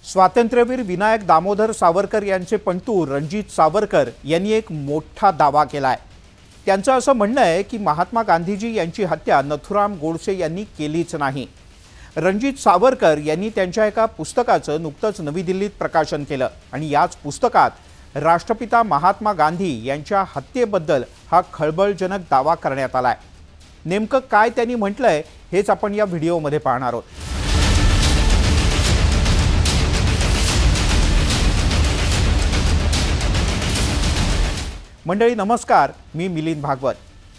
स्वातंत्र्यवीर विनायक दामोदर सावरकर यांचे पणतू रणजित सावरकर यांनी एक मोठा दावा केलाय। त्यांचं असं म्हणणं आहे की महात्मा गांधीजी यांची हत्या नथुराम गोडसे यांनी केलीच नाही। रणजित सावरकर यांनी त्यांच्या एका पुस्तकाचं नुकतंच नवी दिल्लीत प्रकाशन केलं आणि याच पुस्तकात राष्ट्रपिता महात्मा गांधी यांच्या हत्येबद्दल हा खळबळजनक दावा करण्यात आलाय। नेमकं काय त्यांनी म्हटलंय हेच आपण या व्हिडिओमध्ये पाहणार आहोत। मंडळी नमस्कार, मी Milind Bhagwat.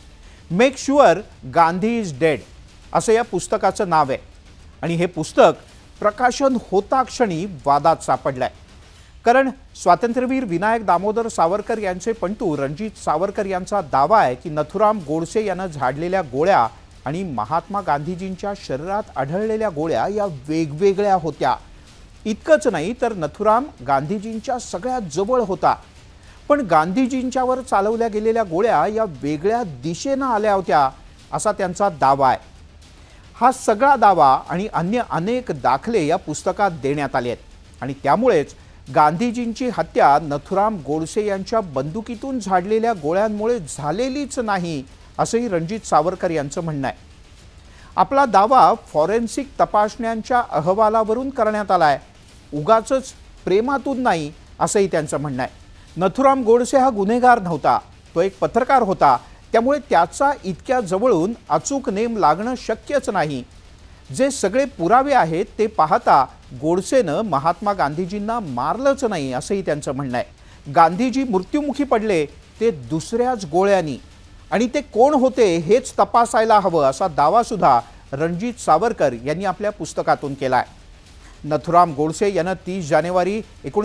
Make sure Gandhi is dead असं या पुस्तकाचं नाव आहे आणि हे पुस्तक प्रकाशन होता क्षणी वादात सापडलंय। कारण स्वातंत्र्यवीर विनायक दामोदर सावरकर यांचे पणतू रणजित सावरकर यांचा दावा आहे की नथुराम गोडसे यांना झाडलेल्या गोळ्या आणि महात्मा गांधीजींच्या शरीरात आढळलेल्या गोळ्या या वेगवेगळ्या होत्या। इतकंच नाही तर नथुराम गांधीजींच्या सगळ्यात जवळ होता, पण गांधीजींच्यावर चालवल्या गेलेल्या गोळ्या या वेगळ्या दिशेने आल्या होत्या असा त्यांचा दावा आहे। हा सगळा दावा आणि अन्य अनेक दाखले या पुस्तकात देण्यात आले आहेत आणि त्यामुळेच गांधीजींची हत्या नथुराम गोडसे यांच्या बंदुकीतून झाडलेल्या गोळ्यांमुळे झालेलीच नाही असंही रणजित सावरकर यांचं म्हणणं आहे। आपला दावा फॉरेन्सिक तपासण्यांच्या अहवालावरून करण्यात आलाय, उगाचच प्रेमातून नाही असंही त्यांचं म्हणणं आहे। नथुराम गोडसे हा गुन्हेगार नव्हता, तो एक पत्रकार होता, त्यामुळे त्याचा इतक्या जवळून अचूक नेम लागणं शक्यच नाही। जे सगळे पुरावे आहेत ते पाहता गोडसेनं महात्मा गांधीजींना मारलंच नाही असंही त्यांचं म्हणणं आहे। गांधीजी मृत्युमुखी पडले ते दुसऱ्याच गोळ्यांनी आणि ते कोण होते हेच तपासायला हवं असा दावा सुद्धा रणजित सावरकर यांनी आपल्या पुस्तकातून केला आहे। नथुराम गोडसे यानं 30 जानेवारी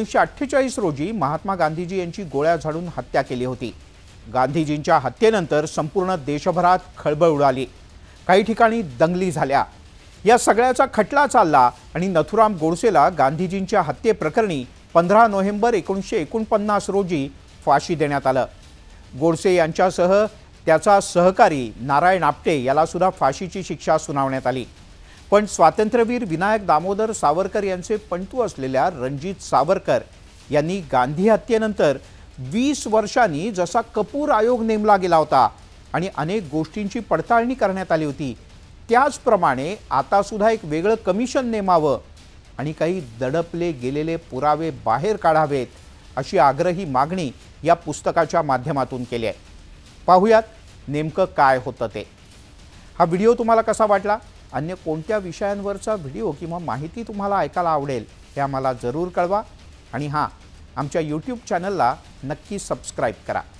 1948 रोजी महात्मा गांधीजी यांची गोळ्या झाडून हत्या केली होती। गांधीजींच्या हत्येनंतर संपूर्ण देशभरात खळबळ उडाली, काही ठिकाणी दंगली झाल्या। या सगळ्याचा खटला चालला आणि नथुराम गोडसेला गांधीजींच्या हत्येप्रकरणी 15 नोव्हेंबर 1949 रोजी फाशी देण्यात आलं। गोडसे यांच्यासह त्याचा सहकारी नारायण आपटे याला सुद्धा फाशीची शिक्षा सुनावण्यात आली। पण स्वातंत्र्यवीर विनायक दामोदर सावरकर यांचे पणतू असलेल्या रणजित सावरकर यांनी गांधी हत्येनंतर 20 वर्षांनी जसा कपूर आयोग नेमला गेला होता आणि अनेक गोष्टींची पडताळणी करण्यात आली होती, त्याचप्रमाणे आता सुद्धा एक वेगळं कमिशन नेमावं आणि काही दडपले गेलेले पुरावे बाहेर काढावेत अशी आग्रही मागणी या पुस्तकाच्या माध्यमातून केली आहे। पाहूयात नेमकं काय होतं ते। हा व्हिडिओ तुम्हाला कसा वाटला? अन्य कोणत्या विषयांवरचा व्हिडिओ किंवा माहिती तुम्हाला ऐकायला आवडेल हे आम्हाला जरूर कळवा आणि हां, आमच्या YouTube चॅनलला नक्की सबस्क्राईब करा।